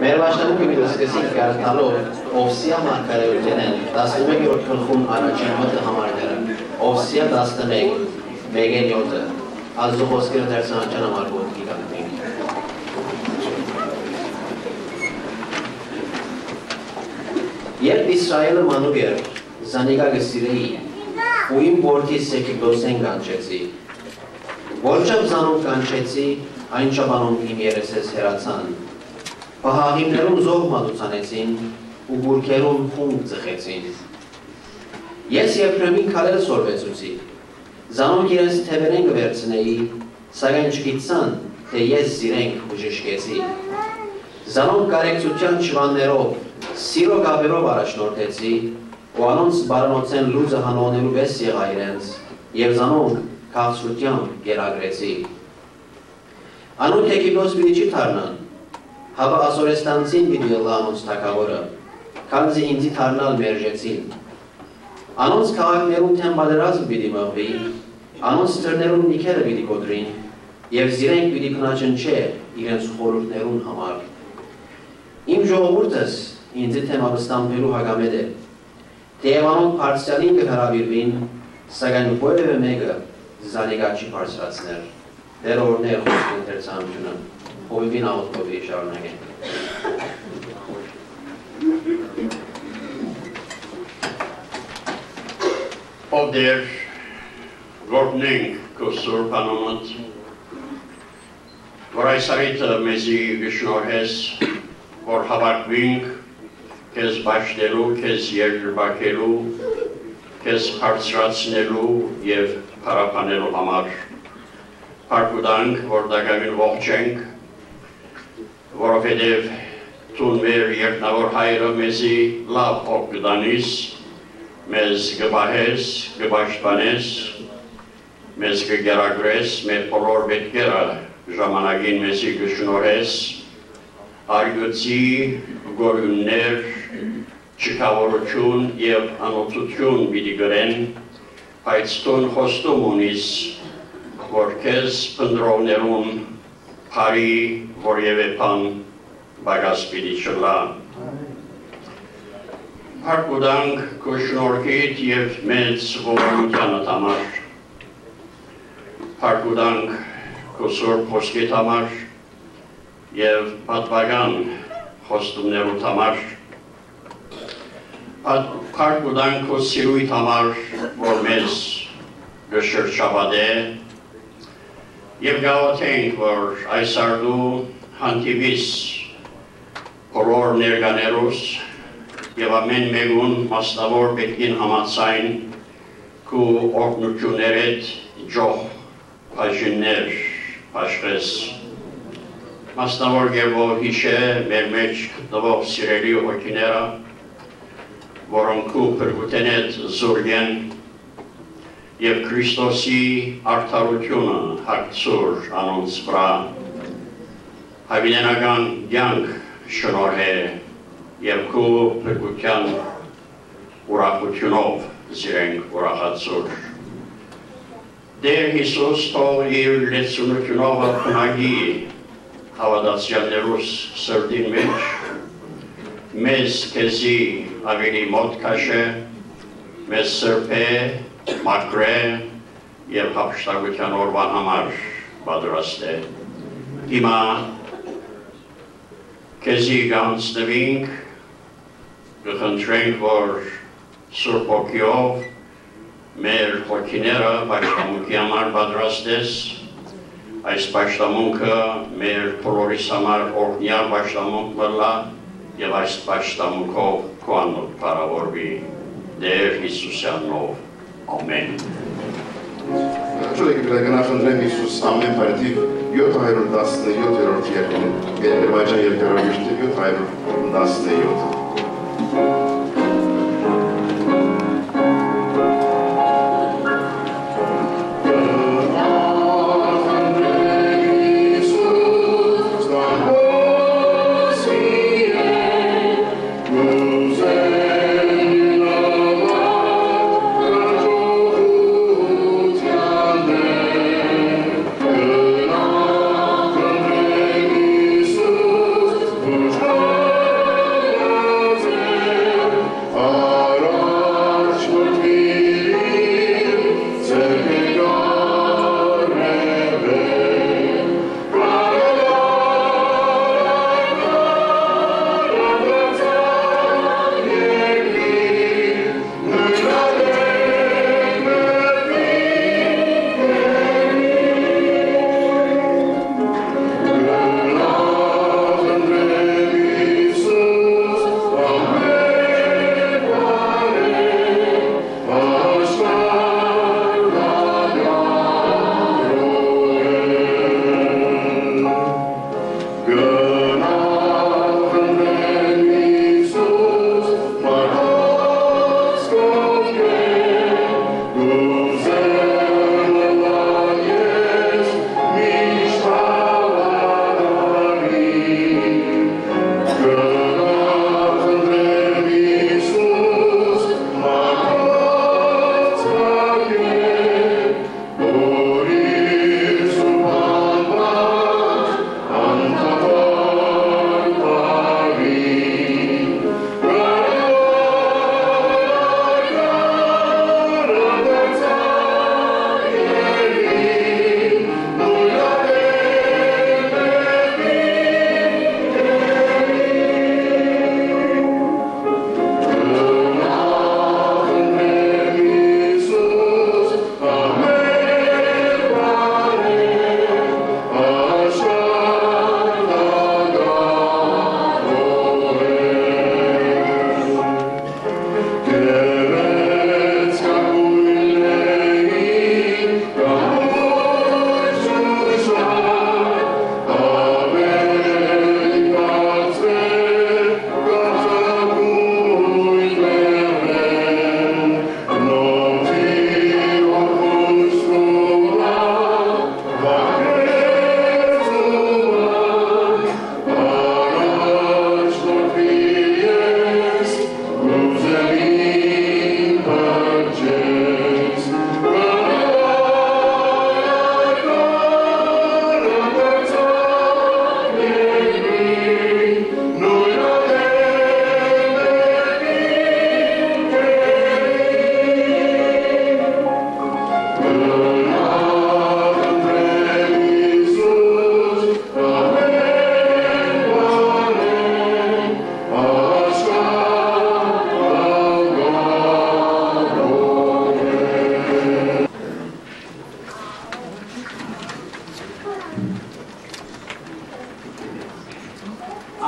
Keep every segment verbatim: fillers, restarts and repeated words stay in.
Մեր վաշտանումը դասկեսի կարդալով Օվսիա մարգարեություն են տասնմեկերորդ գլխում առաջին մոտը համարները Օվսիա տասնմեկ մեկ յոթը Աստծո խոսքերը դերսանաչան համար ոտքի կանգնենք Երբ Իսրայելը մանուկ էր Զանիկա գսիրեի ու իմ որդիս Սեքիբոսեն կանչեցի Որչապ զանոն կանչեցի այն չաբանոն իմ երեսես հերացան Պահաղիմներում զող մատուցանեցին ու բուրքերում խունգ ծխեցին Ես Եփրեմին քարել սորվեցուցի Զանոնք իրենց թևերեն կվերցնեի սակայն չգիտցան թե ես զիրենք բժշկեցի Զանոնք կարեկցության չվաններով Սիրո գավերով առաջնորդեցի ու անոնց բարանոցեն լուզը հանոնելու վես եղա իրենց և զանոնք քաղցրությամբ գերագրեցի Անոնք Եգիպտոս պիտի չի թարնան Հապա ասորեստանցին պիտի ըլլա անոնց թագավորը քանզի ինձի թարնալ մերժեցին Անոնց քաղաքներում թեմ պատերազմ պիտի մղվի Անոնց թրներում նիքերը պիտի կոտրին և զիրենք պիտի քնաչնչե իրենց խորհուրդներուն համար Իմ ժողովուրդս ինձի թեմ ապստամբելու հագամետ է, թեև անոնք պարսյալին կհրավիրվին, սակայն որևէ մեկը զանիկա չի պարսրացներ, դեր օրներ խոսքին թերցանությունը, հովիվին աղոտքովի շարունակենք։ Ով դեր գործնենք կոսոր պանոմըտ, որ այս արիտը մեզի գշնորհես, որ հավակվինք քեզ բաշխելու, քեզ երկրբակելու, քեզ բարձրացնելու և պարապանելու համար։ Փառք որ դակավին ողջ ենք, որովհետև տուն մեր երկնավոր հայրը մեզի լավ հոգ կտանիս, մեզ կպահես, կպաշտպանես, մեզ կգերագրես, մեր բոլոր պետքերը ժամանակին մեզի կշնորհես, արգոցի գորյուններ, չքավորություն և անոթություն պիտի գրեն, բայց տուն խոստում ունիս, որ քեզ փնտրողներուն բարի որևէ բան բագաս պիտի չլա։ Փառք ու տանք քո շնորհքիդ և մեծ ողորմությանդ համար։ Փառք ու տանք քո սուրբ խոսքիդ համար և պատվական խոստումներուդ համար, փառք ու տանք քո սիրույթ համար, որ մեզ կշրջապատե և գաղութենք, որ այս արդու հանդիպիս բոլոր ներկաներուս և ամեն մեկուն մասնավոր պետքին համացայն քու օրհնություններդ ջող բաժիններ բաշխես Մասնավոր գերվով հիշե մեր մեջ գտնվող սիրելի հոգիները, որոնք քու փրկութենեդ զորգեն և Քրիստոսի արդարությունը հագցուր անոնց վրա, հավինենական կյանք շնորհե և քու փրկության ուրախությունով զիրենք ուրախացուր։ Դեր Հիսուս թող իր լեցունությունով փնագի հավատացյալներուս սրդին մեջ, մեզ քեզի ավելի մոտ քաշե, մեզ սրբե, մաքրե և հափշտակության օրվա համար պատրաստե։ Հիմա քեզի կանցնվենք, կխնդրենք, որ Սուրբ Հոգիով մեր հոգիները պաշտամունքի համար պատրաստես, Այս պաշտամունքը մեր բոլորիս համար օրհնյալ պաշտամունք մլա և այս պաշտամունքով քո անունով փառավորվի Տեր Հիսուսյանով ամեն Շնորհակալ եմ գնահատեմ Հիսուս ամեն բարդիվ յոթ հարյուր տասնյոթերորդ երկին Ադրբեջան երկարագիրը յոթ հարյուր տասնյոթ Oh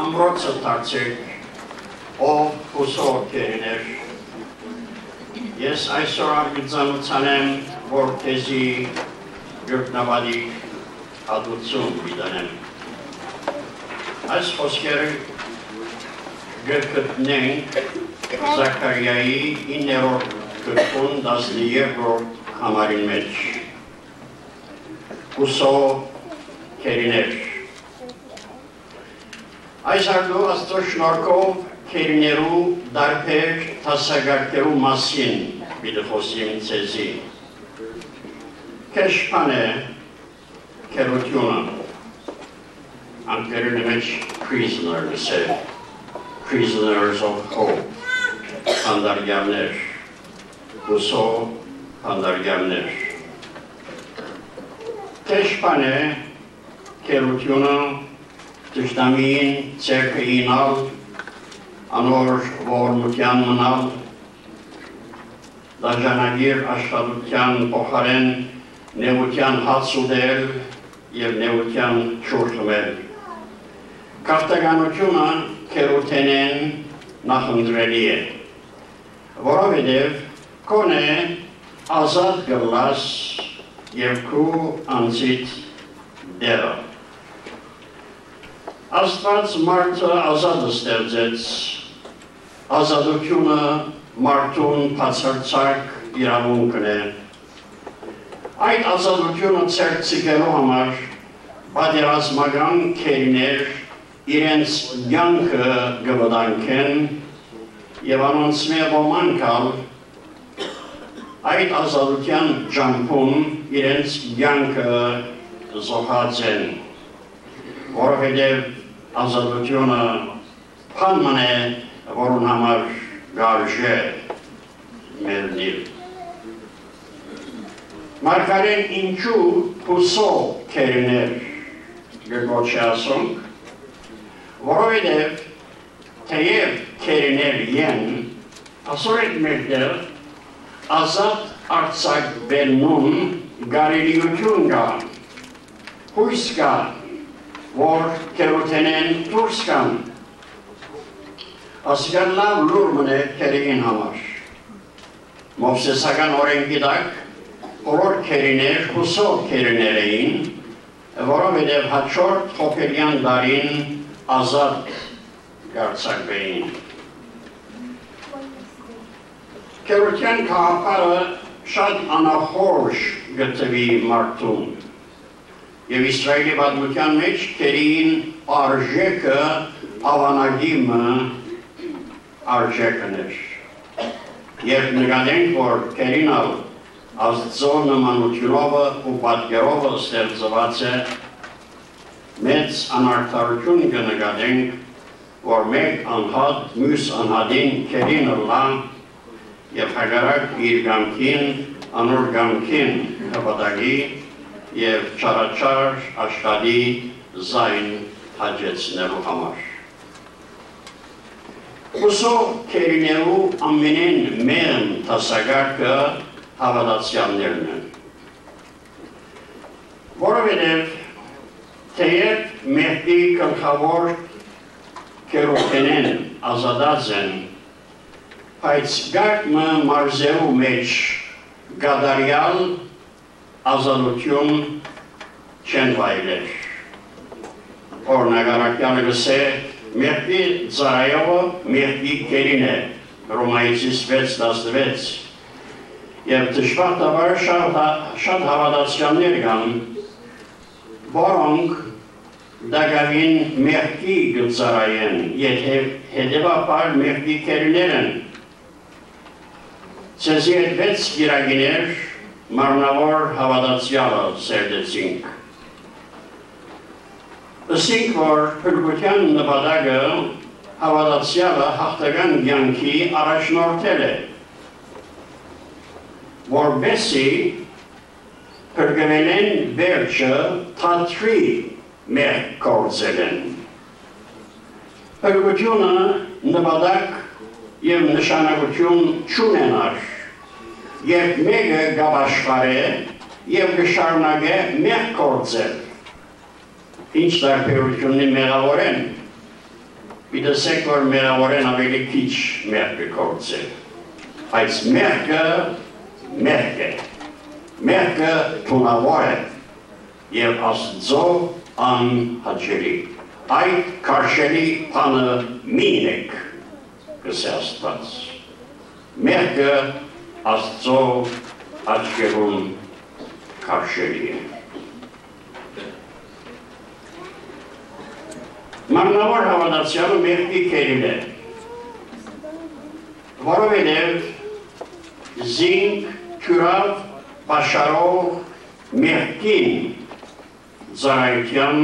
ամրոցը դարձեք, ով հուսող կերիներ։ Ես այսօր արգիծանության եմ, որ քեզի գրտնավադի հատուցում պիտանեմ։ Այս խոսքերը գտնենք Զաքարիայի իններորդ գրքում տասներորդ համարին մեջ։ Հուսող կերիներ։ Այս արդու Աստծո շնորհքով կերիներու դարբեր տասագարտերու մասին պիտի խոսիմ ցեզի։ Քեշփան է կերությունը, անգլերենի մեջ prisoners է, prisoners of hope, հանդարգյալներ, հուսող հանդարգյալներ։ Քեշփան է կերությունը Տշտամին ցերկը ինալ, անոր ողորմության մնալ, դաժանագիր աշխատության փոխարեն նեղության հաց ուտել և նեղության ջուր խմել։ Քաղաքականությունը քերութենեն նախընտրելի է, որովհետև կոնե ազատ գլաս և քու անձիդ դերը։ Աստված մարդը ազատ ստեղծեց, ազատությունը մարդուն բացարձակ իրավունքն է։ Այդ ազատությունը ցերծելու համար պատերազմական քերիներ իրենց կյանքը կվտանգեն և անոնց մեջ ոմանք ալ այդ ազատության ճամփում իրենց կյանքը զոհած են, որովհետև ազատությունը բան է, որուն համար գարժե մերնիլ։ Մարգարեն ինչու հուսող կերիներ գոչի ասոնք, որովհետև թեև կերիներ են, ասոր եք մերդեր ազատ արձակվելուն գարելիություն կա, հույս կա, որ կերութենեն դուրս կան։ Ասկան լավ լուր մնե կերին համար։ Մովսեսական օրենքի տակ բոլոր կերիներ հուսող կերիներ էին, որովհետև հաջորդ խոփերյան դարին ազատ կարձակվեին։ Կերության գաղափարը շատ անախորժ գտնվի մարդուն, և Իսրայելի պատմության մեջ կերին արժեքը ավանագիմը արժեքն էր։ Երբ նկատենք, որ կերինալ Աստծո նմանությունով ու պատկերով ստեղծված է, մեծ անարդարություն կնկատենք, որ մեկ անհատ մյուս անհատին կերինը լա և հակառակ իր գամքին, անոր գամքին հպատակի և չարաչար աշխատի զայն հաջեցնելու համար։ Հուսող կերիներու ամենեն մեղն տասագարկը հավատացյալներն են։ Որովհետև թեև մեղքի գլխավոր կերութենեն ազատած են, բայց գարկմը մարզելու մեջ գադարյալ ազատություն չեն վայելեր։ Օրնագարակյանը գսե մեղքի ծարայովը մեղքի կերին է, Հռոմայեցիս վեց տասնվեց, և դժբախտաբար շատ հավատացյալներ կան, որոնք դակավին մեղքի կծարայեն, հետևաբար մեղքի կերիներ են։ Ցեզի հետ վեց գիրագիներ մարմնավոր հավատացյալը սերդեցինք։ Ըսինք, որ փրկության նպատակը հավատացյալը հաղթական կյանքի առաջնորդել է, որպեսզի փրկվելեն վերջը թատրի մեղք գործելեն։ Փրկությունը նպատակ և նշանակություն չունենար, երբ մեկը գավաշխարե և կշարունակե մեղք գործել։ Ինչ տարբերությունն մեղավոր են, Պիտեսեք, որ մերավորեն ավելի քիչ մեղքը կործել, բայց մեղքը մեղք է, մեղքը թունավոր է և Աստծո անհաճելի, այդ քարշելի բանը մինեք, գսե Աստված, մեղքը Աստծո աչքերում քարշելի է։ Մարմնավոր հավատացյալը մեղքի կերին է, որովհետև զինք, քյուրավ, պաշարող մեղքին ծառայության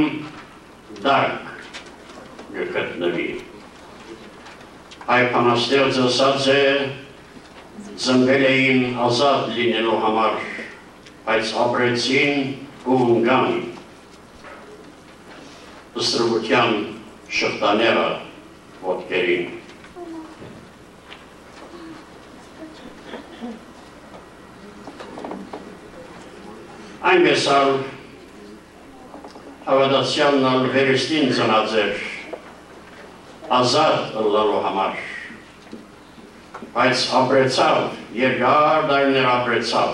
դարկ գտնվի։ Այդ բանաստեղծը ասած է, ծնվել էին ազատ լինելու համար, բայց ապրեցին ու ընկան ստրուկության շղթաները ոտքերին։ Այնպես ալ հավատացյալն ալ վերստին ծնած էր ազատ ըլլալու համար, բայց ապրեցավ, երկար դարներ ապրեցավ,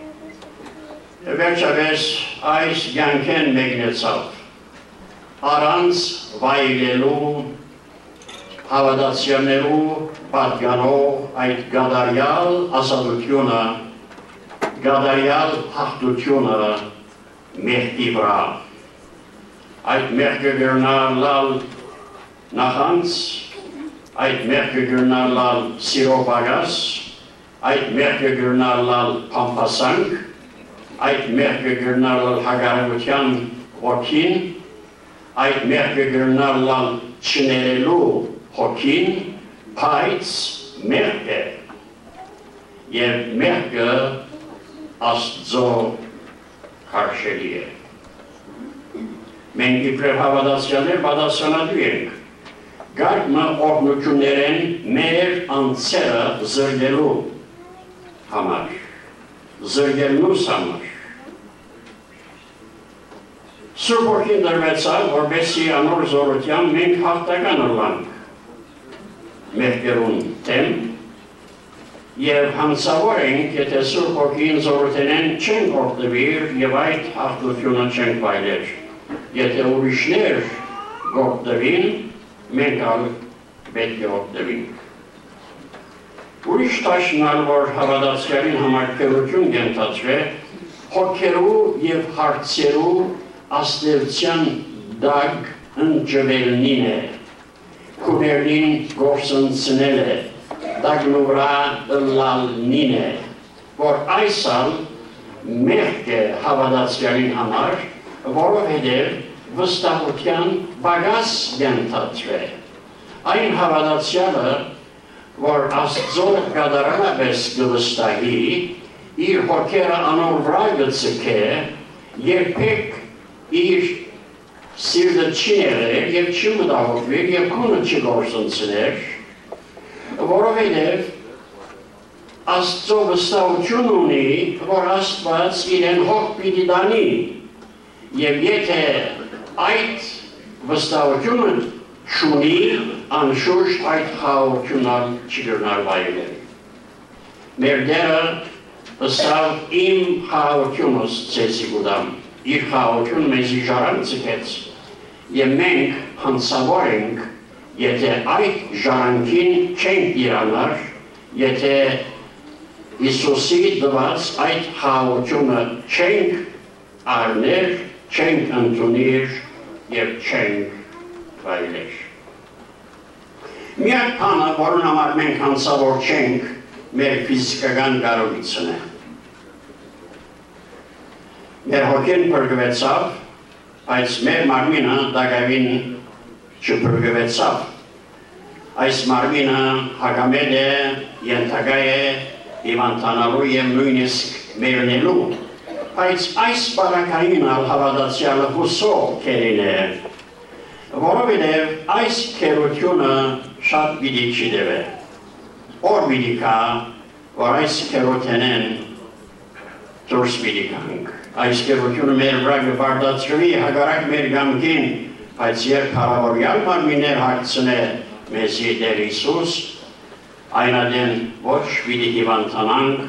վերջապես այս կյանքեն մեկնեցավ, առանց վայելելու հավատացյալներու պատկանող այդ գադարյալ ազատությունը, գադարյալ հաղթությունը մեղքի վրա։ Այդ մեղքը գրնա լալ նախանց, այդ մեղքը գրնա լալ սիրո բագաս, այդ մեղքը գրնա լալ փամփասանք, այդ մեղքը գրնա լալ հագարավության ոգին, այդ մեղքը գրնա լալ չներելու հոգին, բայց մեղք է, և մեղքը Աստծո քարշելի է։ Մենք իբրև հավատացյալներ պատասխանատու ենք, գարկմը օգնություններ են մեր անձերը զրկելու համար, զրկելուս համար։ Սուրբ Որդին դրվեցավ, որպեսզի անոր զորությամբ մենք հաղթական ըլլանք մեղքերուն դեմ, և հանցավոր ենք, եթե Սուրբ Որդին զորութենեն չենք օգտվիր և այդ հաղթությունը չենք վայելեր։ Եթե ուրիշներ գօգտվին, մենք ալ պետք է օգտվենք։ Ուրիշ տաշնալ, որ հավատացյալին համար քերություն կենթացվե, հոգերու և հարցերու աստեղծյան դագ ընջվելնին է, քուներնին գործընծնել է, դագնու վրա ըլլալնին է, որ այս ալ մեղք է հավատացյալին համար, որովհետև վստահության բագաս կենթացվե։ Այն հավատացյալը, որ Աստծո կատարանապես կվստահի, իր հոգերը անոր վրա կցկե, երբեք իր սիրտը չի եղեր և չի մտահոգվեր և քունը չգործընծներ, որովհետև Աստծո վստահություն ունի, որ Աստված իրեն հոգ պիտի դանի, և եթե այդ վստահությունը չունի, անշուշտ այդ խաղաղությունը չգրնար վայելել։ Մեր Տերը ըսավ իմ խաղաղությունս ձեզի կուտամ, իր խաղաղությունը մեզի ժառանգ ցկեց, և մենք հանցավոր ենք, եթե այդ ժառանգին չենք իրանար, եթե Հիսուսի դված այդ խաղաղությունը չենք առներ, չենք ընդունիր և չենք վայելեր։ Միակ բանը, որն համար մենք հանցավոր չենք, մեր ֆիզիկական կարողությունն է։ Մեր հոգին փրկվեցավ, բայց մեր մարմինը դակավին չփրկվեցավ։ Այս մարմինը հագամետ է, ենթակա է, իմանանալու և նույնիսկ մեռնելու, բայց այս բարակային հավատացյալը հուսող քերին է, որովհետև այս քերությունը շատ պիտի չի դևե։ Օր պիտի կա, որ այս քերութենեն դուրս պիտի գանք։ Այս քերությունը մեր վրա կբարձրվի հակառակ մեր կամքին, բայց երբ հարավորյալ մարմիններ հագցնե մեզի Տեր Հիսուս, այնադեն ոչ պիտի հիվանդանանք,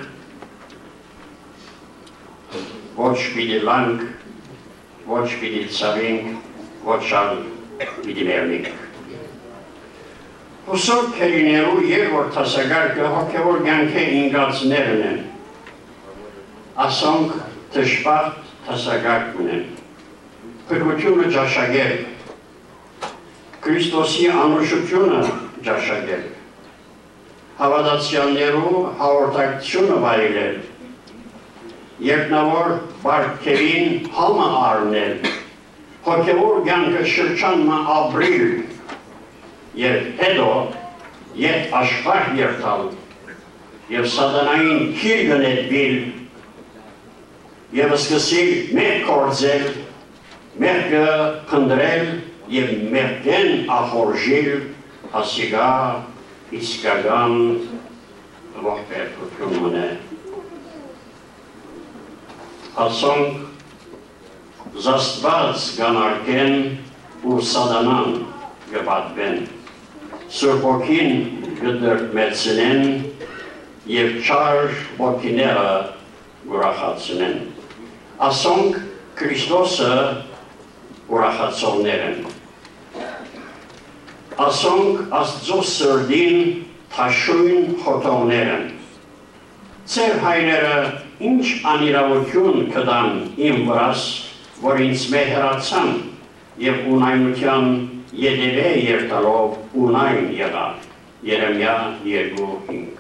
ոչ պիտի լանք, ոչ պիտի ցավենք, ոչ ալ պիտի մեռնենք։ Հուսով կերիներու երրորդ տասագարկը հոգևոր կյանքի ինգացներն են, ասոնք դժբախտ տասագարկ ունեն, փրկությունը ճաշակել, Քրիստոսի անուշությունը ճաշակել, հավատացյալներու հաղորդակցությունը վայելել, երկնավոր բարքերին համը առնել, հոգևոր կյանքը շրջանմը ապրիլ, և հետո ետ աշխարհ երթալ, և սատանային քիր գնետվիլ, և սկսել մեկ կործել, մեղքը փնտրել և մեղքեն ախորժել հասիգա իսկական ողբերգություն մնե։ Ասոնք զաստված գանարկեն ու սատանան գպատվեն, Սուրբ Հոգին գդրմեցնեն և չար ոգիները ուրախացնեն։ Ասոնք Քրիստոսը ուրախացողներ են։ Ասոնք Աստծո սրդին թաշույն խոթողներ են։ Ձեր հայրերը ինչ անիրավություն կտան իմ վրաս, որ ինձ մեհերացան և ունայնության ետևե երթալով ունայն եղա, Երեմիա երկու հինգ։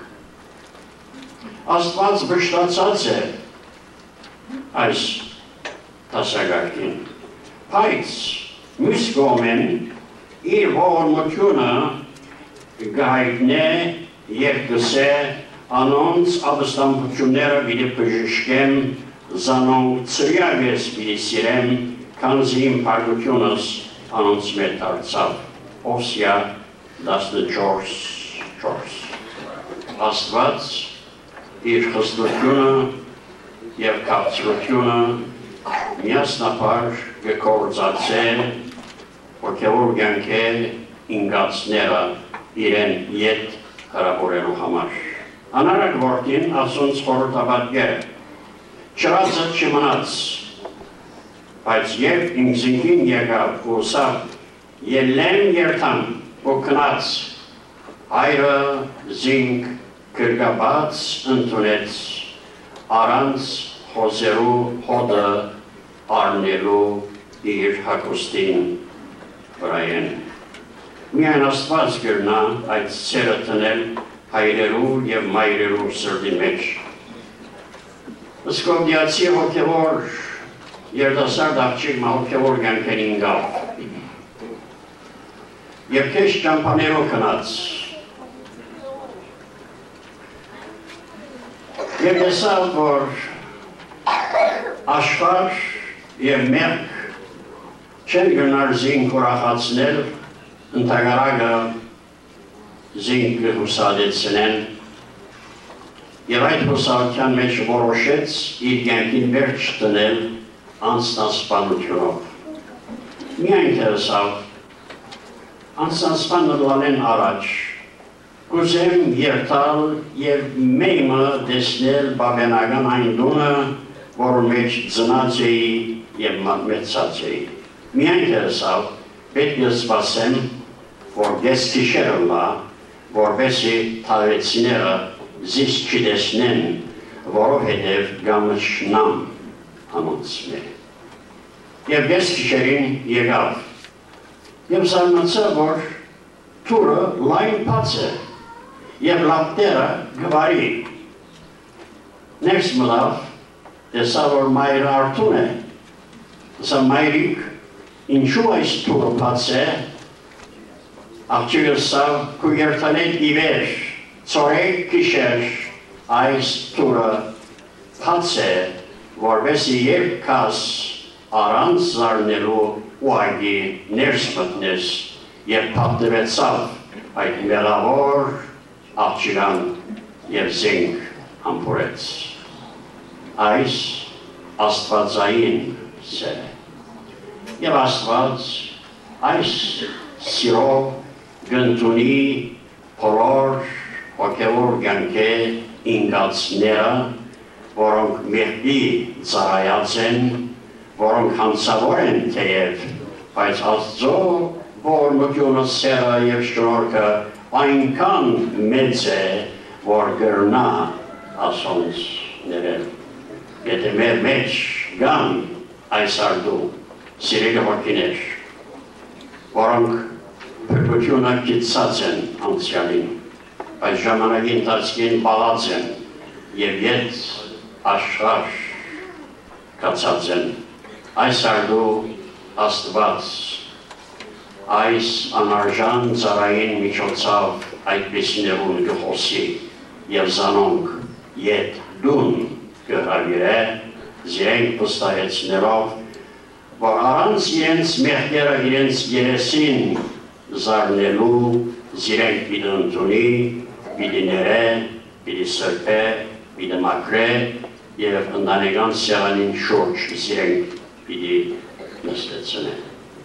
Աստված վշտացած է այս տասագարկին, բայց մյուս կողմեն իր ողորմությունը գայտնե և գսե անոնց ապստամբությունները պիտի բժշկեմ, զանոնք ծրիագես պիտի սիրեմ, քանզի իմ փառքությունս անոնց մեջ դարձավ։ Օսիա տասնչորս չորս։ Աստված իր խստությունը և քաղցրությունը միասնապար կգործածե հոգևոր կյանքի ինգացները իրեն ետ հրապուրելու համար։ Անարակ որդին ասոնց խորհրդաբատկեր է, չրածը չմնաց, բայց երբ ինքզինքին եկավ ու սավ, ելեմ երթամ ու կնաց, հայրը զինք կրկաբաց ընդունեց, առանց խոզերու հոդը առնելու իր հագուստին վրայեն։ Միայն Աստված կրնա այդ սերը տնել հայրերու և մայրերու սրդի մեջ։ Սկովդիացի հոգևոր երդասարդ աղջիկ մա հոգևոր կյանքերին գավ։ Եվ քեզ ճամփաներով կնաց։ Եվ տեսավ, որ աշխարհ և մեղք չեն գնար զինք ուրախացնել, ընդհանրակը զինք հուսադեցնեն, և այդ հուսալության մեջ որոշեց իր կյանքին վերջ տնել անձնասպանությունով։ Միայն տեսավ, անձնասպանը լանեն առաջ, կուզեմ երթալ և մեմը տեսնել բաբենական այն դունը, որ մեջ ծնած էի և մեծած էի։ Միայն տեսավ, պետք է սպասեմ, որ դես քիշերը լա, որպեսզի թավեցիները զիս չտեսնեն, որովհետև գամշնամ անոնց մեջ։ Եվ դես քիշերին եկավ, և զարմացավ, որ թուրը լայն բաց է, և լապտերը գվարի։ Ներս մտավ, տեսավ, որ մայրը արթուն է, ասա մայրիկ, ինչու այս թուրը բաց է, աղջիկը սավ քու երթալետ ի վեր, ծորեք քիշեր, այս թուրը բաց է, որպեսզի երբ կաս առանց զարնելու ուղղակի ներս մտնես և փաթեվեցավ այդ մեղավոր աղջիկան և զենք համբուրեց։ Այս աստվածային սեր է։ Եվ Աստված այս սիրո գնդունի բոլոր հոգևոր կյանքի ինգացները, որոնք մեղքի ծառայած են, որոնք հանցավոր են թեև, բայց Աստծո ողորմությունը, սերը և շնորհքը այնքան մեծ է, որ կրնա ասոնց ներել։ Եթե մեր մեջ կան այս արդու սիրելի հոգիներ, որոնք փրկությունը գիտած են անցյալին, բայց ժամանակի ընթացքին բաղած են և ետ աշխարհ կացած են, այս արդու Աստված այս անարժան ծառային միջոցով այդպիսիներուն կխոսի և զանոնք ետ դուն կհրավիրե զիրենք վստահեցնելով, որ առանց իրենց մեղքերը իրենց երեսին զարնելու զիրենք պիտի ընդունի, պիտի ներե, պիտի սրբե, պիտի մաքրե և ընտանեկան սեղանին շուրջ զիրենք պիտի նստեցնե։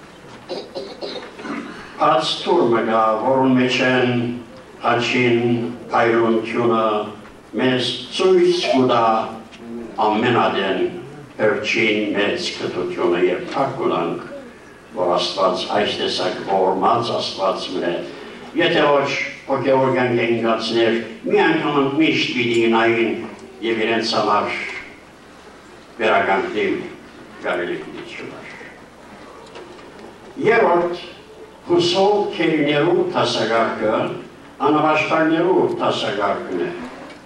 Բաց թուրմը կա, որուն մեջ են հաչին փայլունությունը մեզ ցույց կտա ամենադեն վերջին մեծ կրթությունը և թարգուլանք, որ Աստված այս տեսակ ողորմած Աստված մնե։ Եթե ոչ հոգևոր կյանքի ինգացներ մի անգամ միշտ պիտի նային և իրենց համար վերականգնիլ կարելի պիտի չուներ։ Երորդ հուսով քերիներու տասագարկը անավաշխարներու տասագարկն է։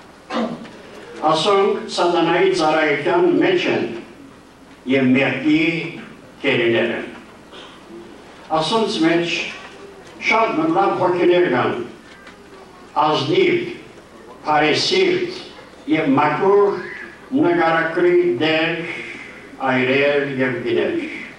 Ասոնք սատանայի ծառայության մեջ են և մեղքի քերիներ են։ Ասոնց մեջ շատ լավ հոգիներ կան, ազնիվ, փարեսիրտ և մաքուր նկարագրի դեր, այրեր և գիներ։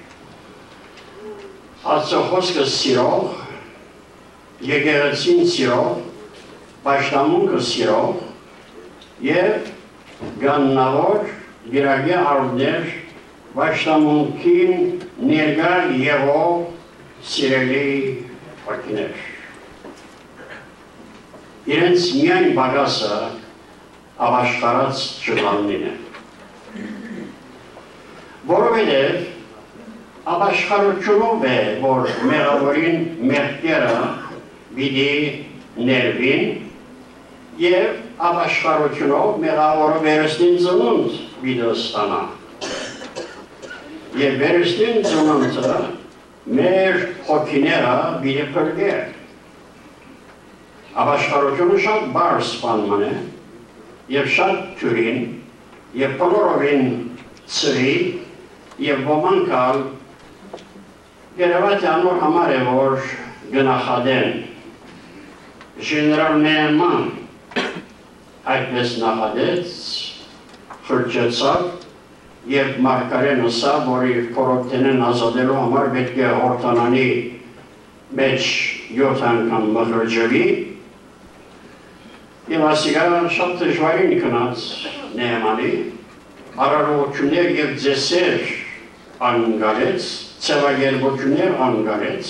Աստծո խոսքը սիրող, եկեղեցին սիրող, պաշտամունքը սիրող և գաննավոր գիրագի արդներ պաշտամունքին ներգար եղող սիրելի հոգիներ։ Իրենց միայն բագասը ավաշխարած չլանին է։ Որովհետև Ապաշխարությունով է, որ մեղավորին մեղքերը պիտի ներվին և ապաշխարությունով մեղավորը վերստին ծնունդ պիտի ստանա։ Եվ վերստին ծնունդը մեր հոգիները պիտի փրկե։ Ապաշխարությունը շատ բարձ բան է և շատ թյուրին և բոլորովին ծրի և ոմանք ալ Երևաքի անոր համար է, որ գնախադեն ժեներալ Նեման այդպես նախադեց, խրճեցավ և մարգարեն ըսավ, որ իր փորոտենեն ազատելու համար պետք է հորտանանի մեջ յոթ անգամ մխրճվի և ասիկա շատ դժվարին կնած Նեմանի արարողություններ և ձեսեր անգարեց ծևագերբություններ անգարեց։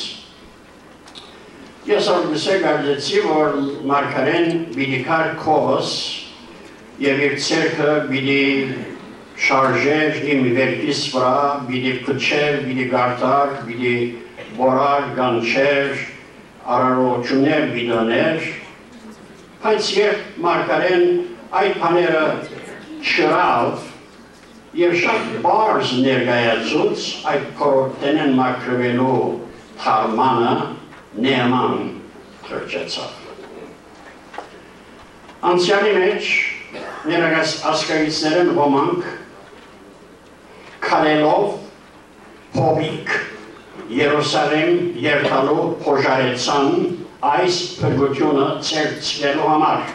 Ես արդյուսե գարձեցի, որ մարգարեն բիդի կար կողս և իր ծերքը բիդի շարժեր իմ վերքիս վրա, բիդի կչեր, բիդի գարտար, բիդի բորար, գանչեր, արարողություններ բիդաներ, բայց երբ մարգարեն այդ բաները չրավ և շատ բարձ ներգայացուց այդ փորոտենեն մաքրվելու թարմանը Նեման խրճեցավ։ Անցյալի մեջ ներակաց ասկայիցներն ոմանք քարելով փոբիկ Երուսալեմ երթալու հոժարեցան այս փրկությունը ցերծելու համար։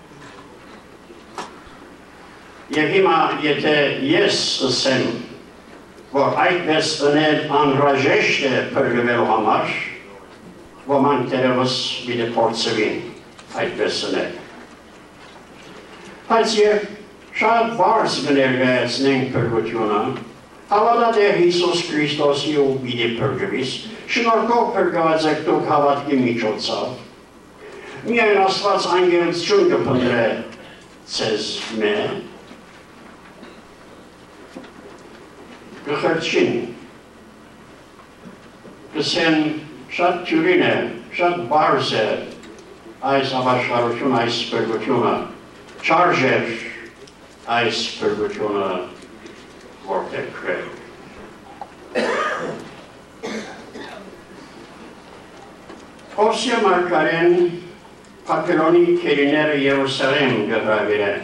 Եվ հիմա եթե ես ասեմ, որ այդպես ընել անհրաժեշտ է փրկվելու համար, ոմանք դերևս պիտի փորձվին այդպես ընել։ Բայց երբ շատ բարձ կներկայացնենք փրկությունը, Հավատաց է Հիսուս Քրիստոսի ու պիտի փրկվիս, շնորհքով փրկված եք դուք հավատքի միջոցով։ Միայն Աստված անգելություն կփնտրե ձեզ մեր, կխրճին, կսեն շատ թյուրին է, շատ բարզ է այս ապաշխարություն, այս փրկությունը, չարժ է այս փրկությունը որտեղ քրել։ Հովսե մարգարեն Փաթերոնի քերիները Երուսաղեմ գհրավիրեն։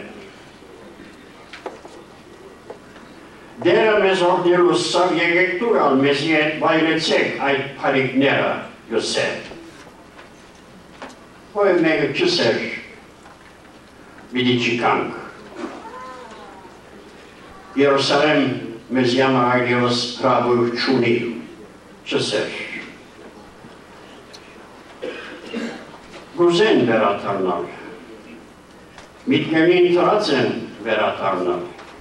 Դերը մեզ օրդելու սավ եկեք տուրալ մեզի հետ վայրեցեք այդ փարիքները գսել։ Ոյ մեկը չսեր բիդի չիկանք։ Երուսաղեմ մեզ համար այլևս հրավուր չունի, չսեր։ Գուզեն վերաթարնալ, միտքերին թրած են վերաթարնալ,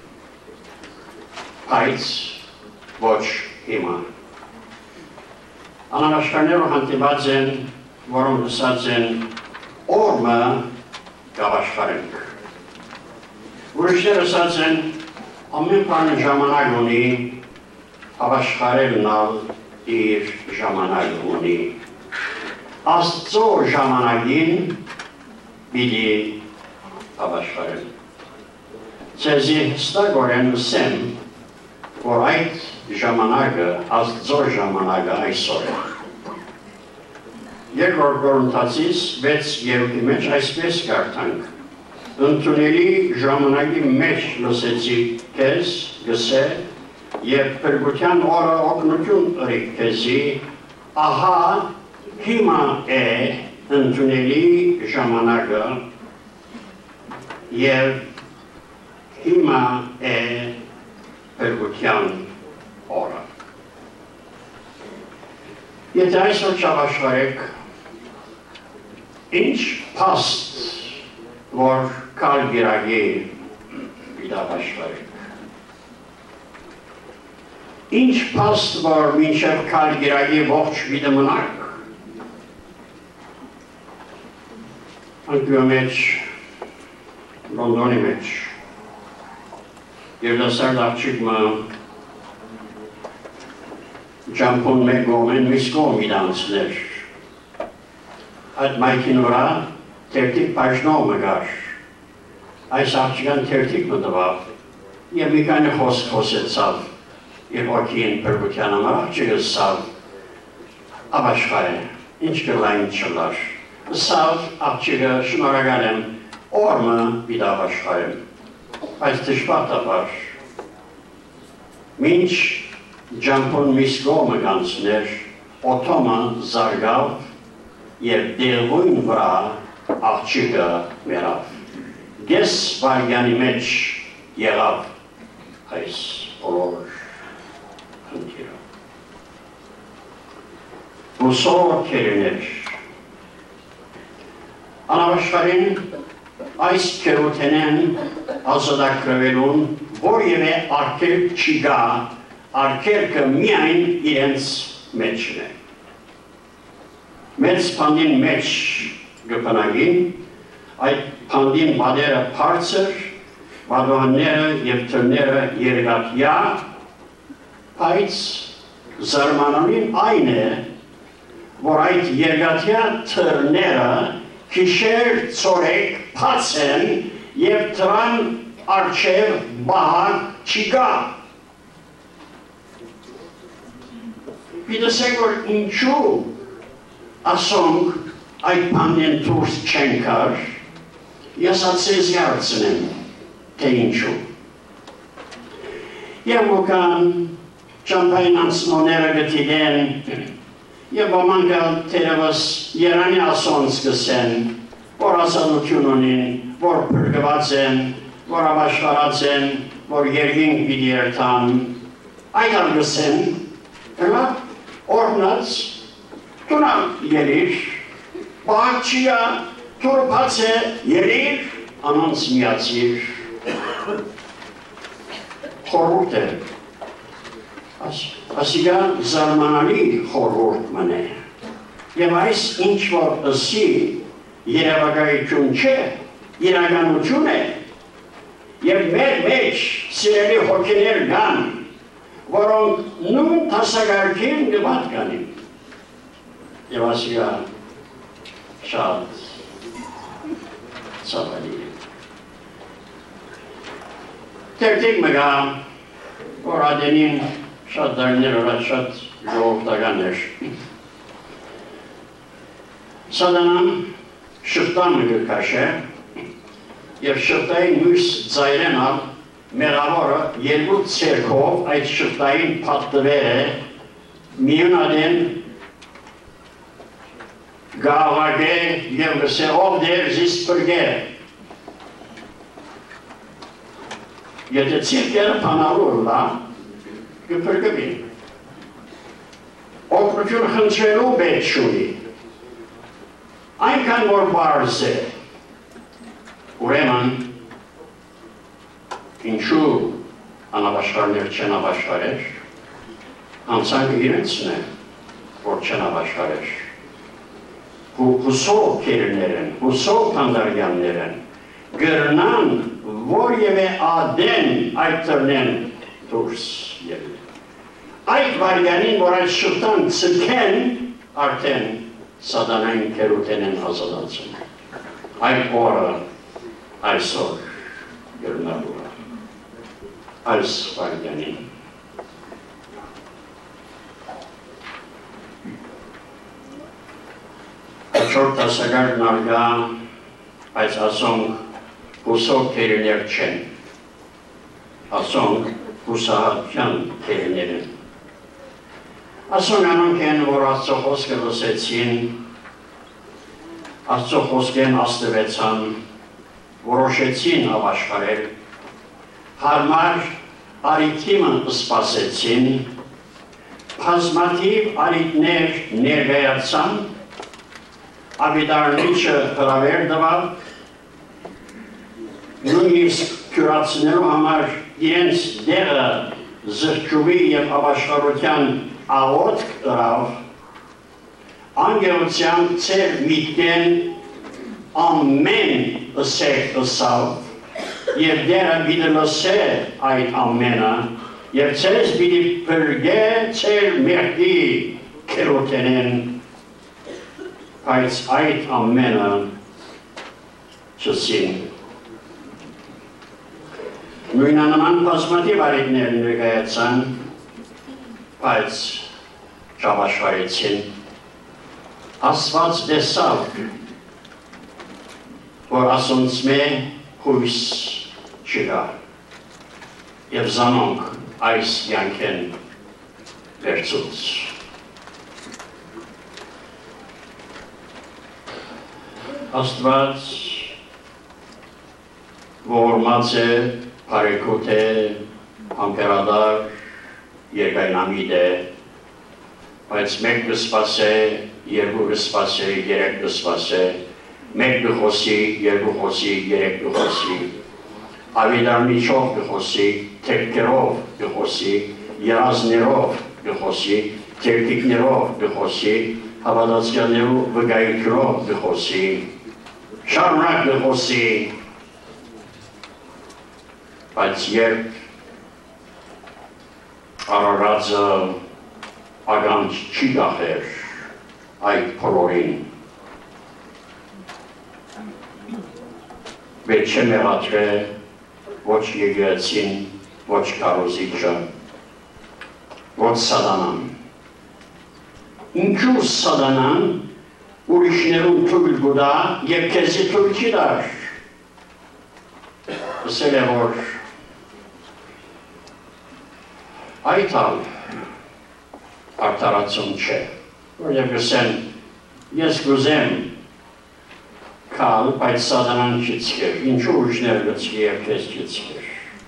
բայց ոչ հիմա։ Անանաշխարներով հանդիպած են, որոնք ասած են օրմը կավաշխարենք։ Ուրիշներ ասած են ամեն բան ժամանակ ունի, հավաշխարելն ալ իր ժամանակ ունի։ Աստծո ժամանակին պիտի հավաշխարել։ Ձեզի հստակորեն ասեմ, որ այդ ժամանակը Աստծո ժամանակը այսօր է։ Երկրորդ Կորինթացիս վեց երուկի մեջ այսպես կարդանք. ընդունելի ժամանակի մեջ լսեցի քեզ գսե եւ փրկության օրը օգնություն ըրիք քեզի, ահա հիմա է ընդունելի ժամանակը եւ հիմա է փրկության օրը։ Եթե այսօր չավաշխարեք, ինչ փաստ որ կալ գիրագի պիտավաշխարեք։ Ինչ փաստ որ մինչև կալ գիրագի ողջ վիդը մնաք, Անկյու մեջ, Լոնդոնի մեջ, երդասարդ աղջիկը ջամփուն մեկ գոմեն միս գոմ իրանցներ։ Այդ մայքին վրա թերթիկ պաշնով մգար։ Այս աղջիկան թերթիկ մտվավ և մի կայնը խոսք խոսեցավ և հոգին փրկության համար աղջիկը սավ ավաշխար է, ինչ կլային չլար։ Սավ աղջիկը շնորհակալ եմ, օրմը պիտի ավաշխարեմ, բայց դժբախտաբար մինչ ջամփուն միս գոմը կանցներ, օթոմը զարգավ և դեղույն վրա աղջիկը մերավ։ Գես վարգյանի մեջ եղավ այս բոլոր խնդիրը։ Ուսոր քերիներ Անավաշխարին այս քերութենեն ազատագրվելուն որևէ արգելք չի գա, արգելքը միայն իրենց մեջն է։ Մեծ փանդին մեջ գպնագին, այդ փանդին բադերը բարձր, բադոհանները և թրները երկաթյա, բայց զարմանալին այն է, որ այդ երկաթյա թրները քիշեր ծորեք փաց են և դրան առջև բահակ չի գա։ Պիտեսեք, որ ինչու ասոնք այդ բանեն դուրս չեն կար, ես ացեզ յարցնեմ, թե ինչու։ Եվ ուկան ճամպային անցնոները գտիդեն, և ոմանք թերևս երանի ասոն սկսեն, որ ազատություն ունին, որ փրկված են, որ ավաշխարած են, որ երկինք պիտի երթան, այդ արգսեն, հլա օրնած, տունա երիր, բաղջիա, թուրպաց է երիր, անոնց միացիր, խորուրդ է, ասիկա զարմանալի խորհուրդ մնե, և այս ինչ-որ ըսի երևակայություն չէ, իրականություն է, և մեր մեջ սիրելի հոգիներ կան, որոնք նույն տասագարքին կպատկանին, և ասիկա շատ ցավալի է։ Տերտիկ մգա, որ ադենին շատ դարներ օրած շատ ժողովրդական էր։ Սատանան շղթան կքաշե և շղթայի մյուս ձայրենալ մեղավորը երկու ցերքով այդ շղթային փաթթվել է միուն ադեն գավագե և գսե ով դեր զիս պրգե եթե ցիրկերը պանալուր լա կպրգվին օգնություն խնդրելու բետ շունի այնքան որ բարս է ուրեմն ինչու անաբաշխարներ չեն աբաշխարեր անցանքը իրենցն է որ չեն աբաշխարեր հուսով կերներ են հուսով տանդարյաններ են գրնան որևէ ադեն այդ տրնեն դուրս ելն այդ վարյանին որ այդ շղթան ցկեն արդեն սատանային կերուտեն են ազատացում այդ օրը այսօր գրնալու այս վարյանին Չորդ տասագար նարգա այս ասոնք հուսով կերիներ չեն, ասոնք հուսահատյան կերիներ են։ Ասոնք անոնք են, որ Աստծո խոսքը լսեցին, Աստծո խոսքեն աստվեցան, որոշեցին աբաշխարել, հարմար արիթիմն սպասեցին, բազմաթիվ արիթներ ներկայացան, Աբիդարնիչը հրավեր տվավ, նույնիսկ կյուրացնելու համար իրենց դեղը զրճուվի և աբաշխարության աղոթք տրավ, անգելությամբ ծեր միտքեն ամեն ըսեք ըսավ և դերը բիդը լսե այդ ամենը և ծերս բիդի պրգե ծեր մեղդի կերոտենեն Բայց այդ ամենը չսին։ Նույնանման բազմաթիվ արիթներ ներկայացան, բայց չաբաշխարեցին։ Աստված տեսավ, որ ասոնցմե հույս չկա, և զանոնք այս յանքեն վերցուց։ Աստված ողորմած է, բարեքոտ է, համբերադար, երկայնամիտ է, բայց մեկ կսպասե, երկու կսպասե, երեք կսպասե, մեկ կխոսի, երկու խոսի, երեք կխոսի, ավիդարնիչով կխոսի, թերքերով կխոսի, երազներով կխոսի, թերքիկներով կխոսի, հավատացյալներու վգայությունով կխոսի, շարունակ կխոսի, բայց երբ Արարածը ագանց չի գախեր այդ փորորին, վեր չէ մեղատրե ոչ եկեղեցին, ոչ քարոզիչը, ոչ սատանան։ Ինչու սատանան ուրիշներուն թույլ գուտա և քեզի թույլ չի տար։ Ասել է, որ այդ ալ արդարացում չէ, որև գսեն, ես գուզեմ կալ, բայց սատանան չի ցկեր, ինչու ուրիշներ գցկի և քեզ չի ցկեր։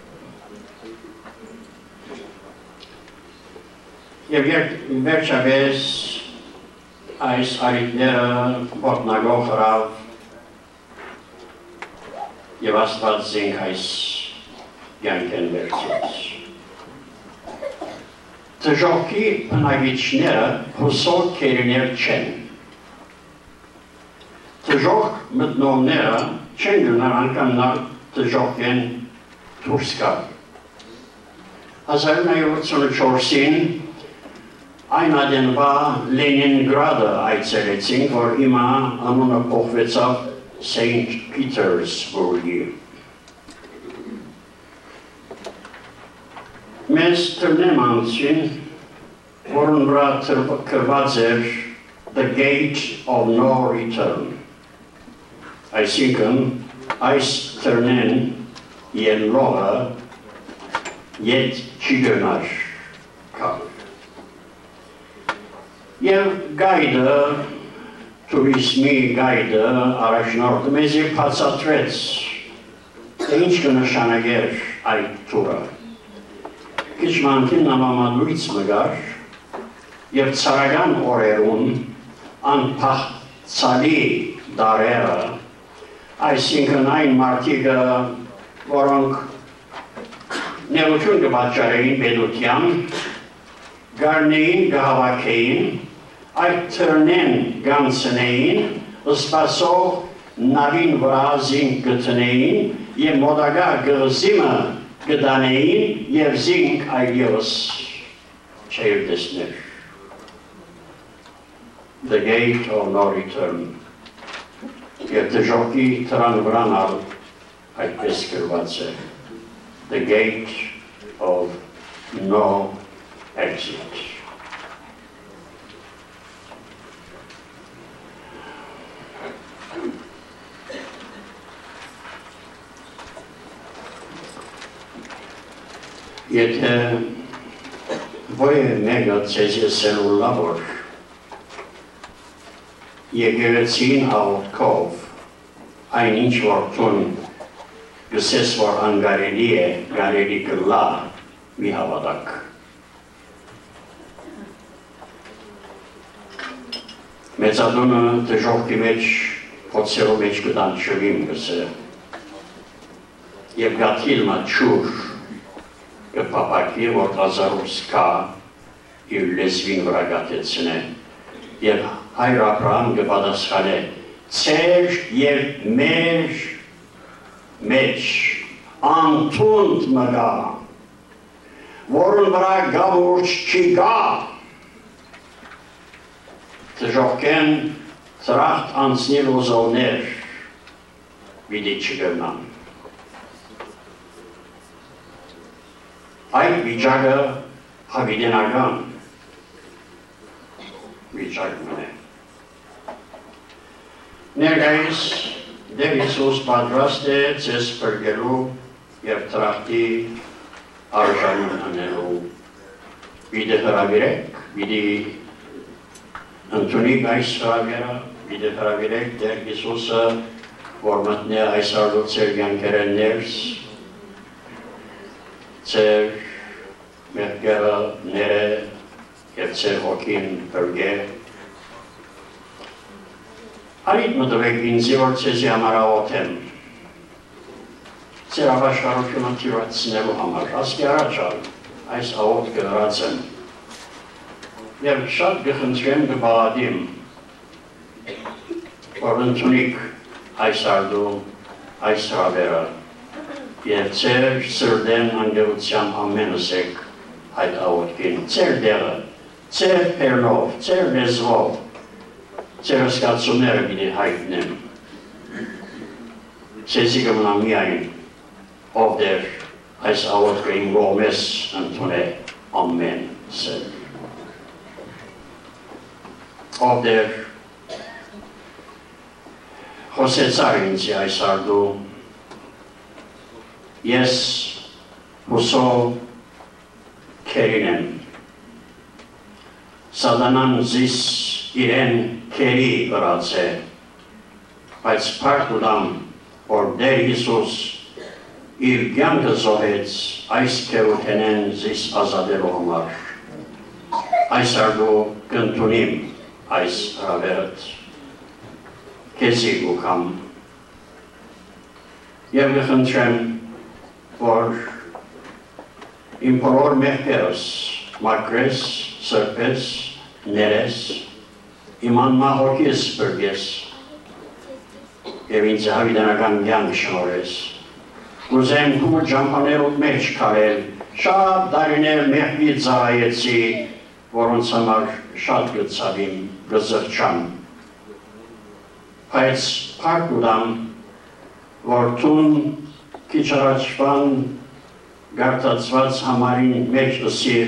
Եվ վերջապես այս արիթները ոտնագող հրավ և աստված զենք այս յանքեն վերցուց։ Տժողքի բնակիչները հուսող կերիներ չեն։ Տժող մտնողները չեն գնար անգամ տժողեն դուրս գալ։ հազար նույնսուն ութսունչորսին այն ադենվա Լենինգրադը այցելեցինք, որ հիմա անունը փոխվեցավ Saint Petersburg-ի։ Մեզ տրնեմ անցին, որն վրա գրված էր The Gate of No Return։ Այսինքն, այս տրնեն ելնողը ետ չի գնար կալ։ Եվ գայդը, տուրիզմի գայդը առաջնորդը մեզի բացատրեց, թե ինչ կնշանակեր այդ տուրը։ Քիչմանքին նամամալույց մգար և ծարական օրերուն անփախցալի դարերը, այսինքն այն մարդիկը, որոնք նեղություն կպատճառեին պետության, գարնեին կհավաքեին, այդ թրնեն գանցնեին, սպասող նավին վրա զինք գտնեին և մոտակա գղզիմը գտանեին և զինք այլևս չէր տեսներ։ The Gate of No Return։ Եվ տժողքի թրան վրանալ այդպես գրված է։ The Gate of No Exit։ Եթե որևէ մեկը ձեզ ասելու լավոր եկեղեցին հաղորդքով այն ինչ որ տուն գսես որ անգարելի է, գարելի կլա մի հավատակ։ Մեծադունը դժողքի մեջ փոցերով մեջ կտան չվիմ գսե և գաթիլմա չուր կպապակի, որ հազարուս կա իր լեզվին վրա գաթեցնե և հայր ապրահամ կպատասխան է ծեր և մեր մեջ անթունդ մգա, որն վրա գավուրջ չի գա, դժողքեն ծրախտ անցնիլ ուզողներ վիդի չգրնան։ Այդ վիճակը հավիտենական վիճակն է։ Ներկայիս Տեր Հիսուս պատրաստ է ձեզ բրգելու և տրախտի արժանին անելու։ Պիտի հրավիրեք, պիտի ընդունիք այս հրավերը, պիտի հրավիրեք Տեր Հիսուսը, որ մտնե այս արդու ձեր յանքերը ներս, ձեր մեղքերը ները և ձեր հոգին բրգե։ Արիտ մտվեք ինձի, որ ձեզի համար աղոթեմ, ձեր ապաշխարությունը թիրացնելու համար, ասկի առաջալ այս աղոթ կհրած եմ և շատ կխնդրեմ կբաղադիմ, որ ընդունիք այս արդու, այս հրավերը և ձեր սրդեն անգեղության ամենս եք այդ աղոթքին, ձեր դեղը, ձեր պերնով, ձեր լեզվով, ձեր հսկացումները գիտի հայտնեմ, ձեզի կմնա միայն, ով դեր այս աղոթքը իմ գողմես ընդունե ամեն սեր։ Ով դեր խոսեցար ինձի այս արդու, ես հուսով կերին եմ, սատանան զիս իրեն կերի վրաց է, բայց պարտ ուդամ, որ Տեր Հիսուս իր կյանքը զոհեց այս կերութենեն զիս ազատելու համար, այս արդու կընդունիմ այս հրավերդ, քեզի գուքամ, և կխնդրեմ, որ իմ բոլոր մեղքերս մակրես, սրբես, ներես, իմանմա հոգիս բրգես, և ինձ հավիդանական կյանք շնորհես։ Կուզեմ քո ճամփաներով մեջ քարել, շատ տարիներ մեղքի ծառայեցի, որոնց համար շատ գծավիմ, գզրճամ։ Բայց փառք ունեմ, որ տուն քիչ առաջվան գարտացված համարին մեջ ըսիր,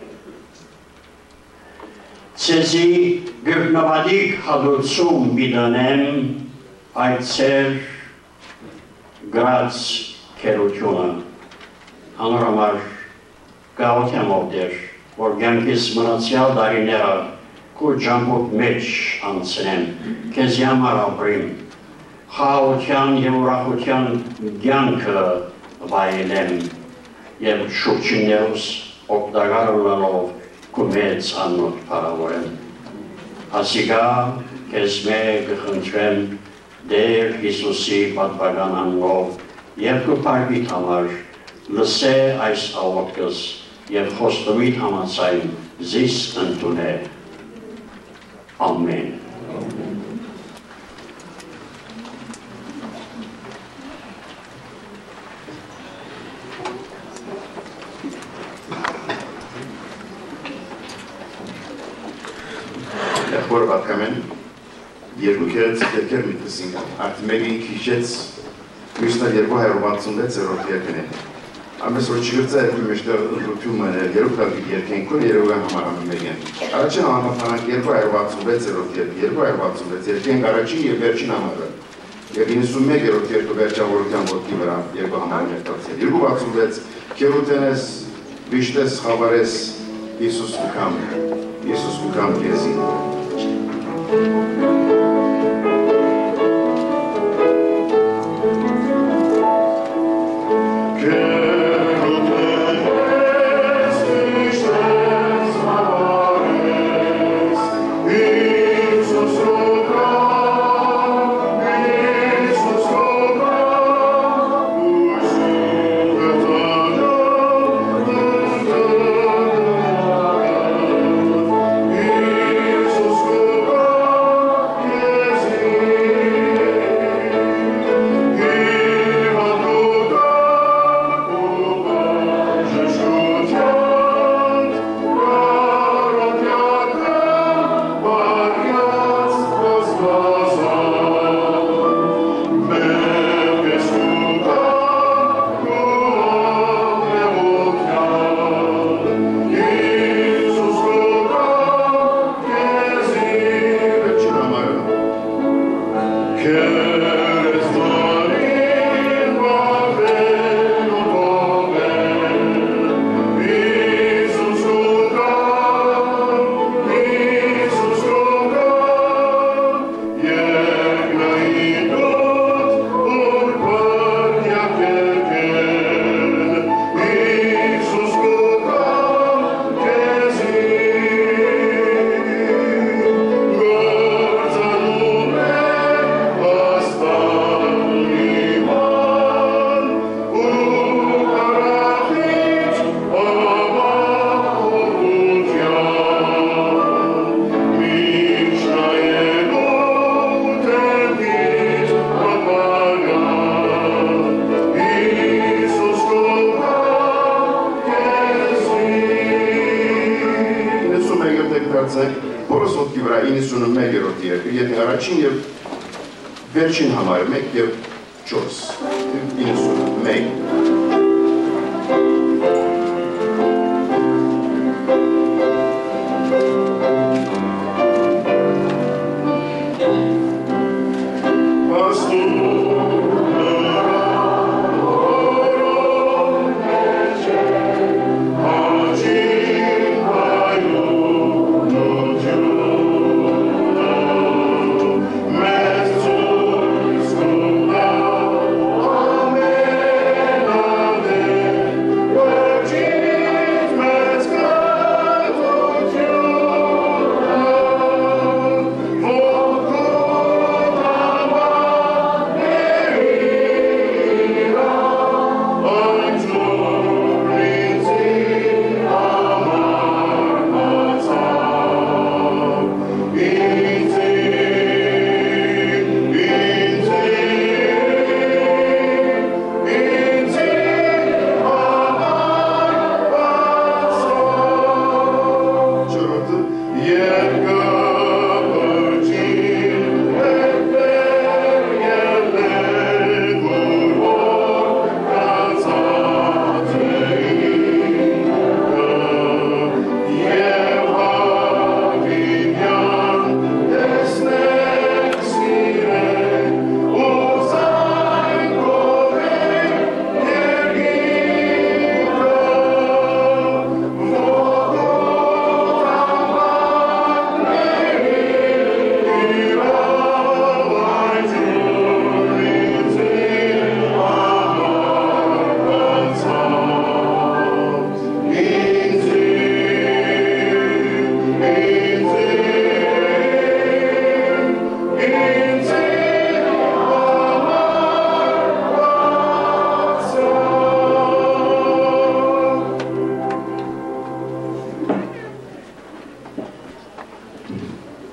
ցեզի գտնվադիկ հատուցում բիդանեմ այդ ծեր գրած քերությունը, անորամար գաղութ եմ ովդեր, որ գյանքիս մնացյալ դարիները քո ջամփոտ մեջ անցնեմ, քեզի համար ապրիմ, խաղաղության և ուրախության կյանքը վայելեմ և շուրջիններուս օգտակար ունենալով քո մեծ անունդ փառավորեմ։ Ասիկա քեզ մեկ կխնդրեմ Տեր Հիսուսի պատվական անունով և քո փառքիդ համար լսե այս աղոթքս և խոստումիդ համաձայն զիս ընդունե։ Ամեն։ Եղբոր պատկամեն, երկու կերեց երկեր միտվսին, արդի մեկին քիշեց մյուսներ երկու հայրով ատսունվեց երորդ երկն է։ Ամես որ չգրծա երկու մեջտեղ ընդրություն մներ, երով կալվիկ երկենքոր երովան համարամը մեկեն։ Առաջին համապանանք երկու հայրով ատսունվեց երորդ երկ, երկու հայրով ատսունվեց երկենք առաջին և վերջին համարը։ Եվ իննսունմեկ երորդ երկու վերջավորության ոտքի վրա երկու համարը ներտացել։ Երկու ատսունվեց, կերութենես, վիշտես, խավարես, Իսուս կկամ, Իսուս կկամ կեզի։ Վերջին համարը մեկ և չորս, իննսունը մեկ, Amen.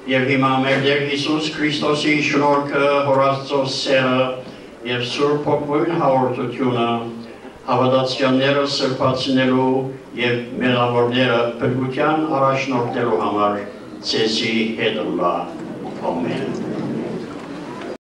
Եվ հիմա մեր Տեր Հիսուս Քրիստոսի շնորհքը, Հոր Աստծո սերը եւ Սուրբ Հոգու հաղորդությունը հավատացյալները սրբացնելու եւ մեղավորները փրկության առաջնորդելու համար ցեսի հետ լա։ Ամեն։